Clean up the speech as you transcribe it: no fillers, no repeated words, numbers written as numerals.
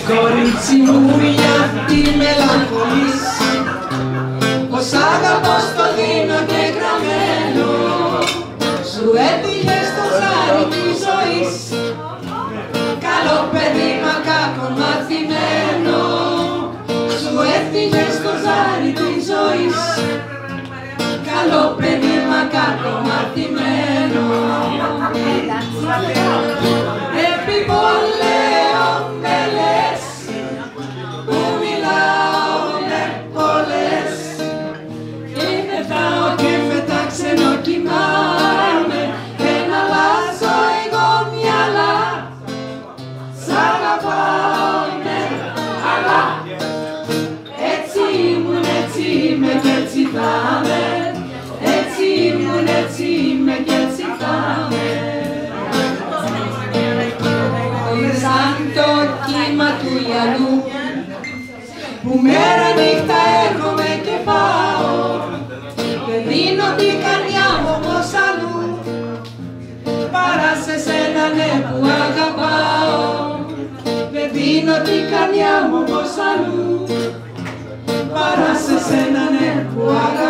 Κορίτσι μου γιατί μελαγχολείς, πως αγαπώ στο δίνω και γραμμένο. Σου έτυχε στο ζάρι της ζωής, καλό παιδί μα κακό μαθημένο. Σου έτυχε στο ζάρι της ζωής, καλό παιδί μα κακό μαθημένο. Επιπολέω με λες, που μιλάω με πολλές, και πετάω και μετά ξενοκοιμάμαι, δεν αλλάζω εγώ μυαλά. Σ' αγαπάω ναι, αλλά έτσι ήμουν, έτσι είμαι και έτσι θα είμαι. Έτσι ήμουν, έτσι είμαι και έτσι θα είμαι. Σαν το κύμα του γυαλού που μέρα νύχτα έρχομαι και πάω, δεν δίνω την καρδιά μου όπως αλλού, παρά σε σένα ναι που αγαπάω. Δεν δίνω την καρδιά μου όπως αλλού, παρά σε σένα ναι που αγαπάω.